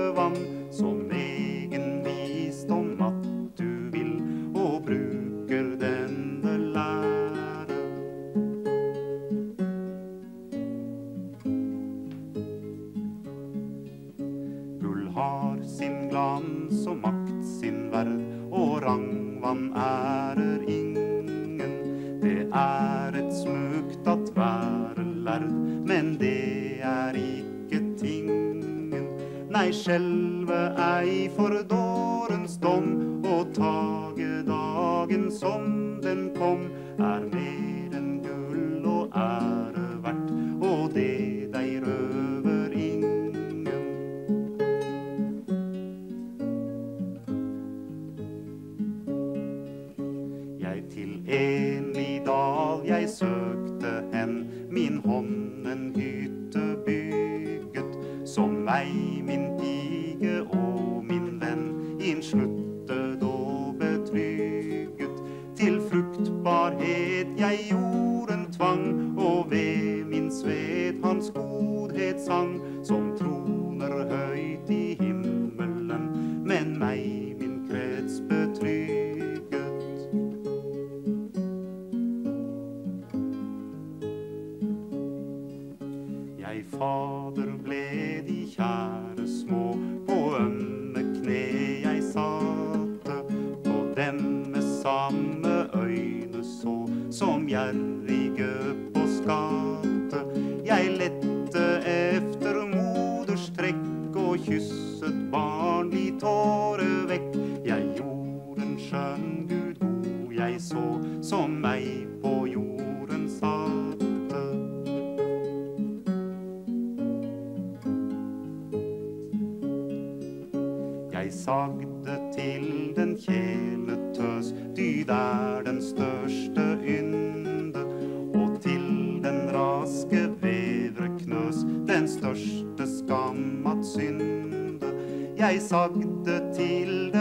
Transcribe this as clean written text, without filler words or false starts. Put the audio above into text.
vann, som egen visdom at du vil, og bruker denne lære. Gull har sin glans og makt sin verd, og rangvann ærer ingen. Det er et smukt at være lærd, men det er ikke tingen. Nei, skjelve ei for dårens dom, og tage dagen som den kom, er mer enn gull og ære verdt, og det deg røver ingen. Til enlig dal jeg søkte hen, min hånd en hytte bygget, som meg, min pige og min venn innsluttet og betrygget. Til fruktbarhet jeg jorden tvang, og ved min sved hans godhet sang, som troner høyt i himmelen, men meg min krets betrygget. Fader, ble de kjære små, på ømme kne jeg satte, på dem med samme øyne så, som gjerrige på skatte. Jeg lette efter moders trekk, og kysset barnlig tåre vekk. Jeg gjorde en skjønn Gud god jeg så, som meg på jorden satte. Jeg sagde til den kjeletøs, dyd er den største ynde, og til den raske vevreknøs, den største skam at synde. Jeg sagde til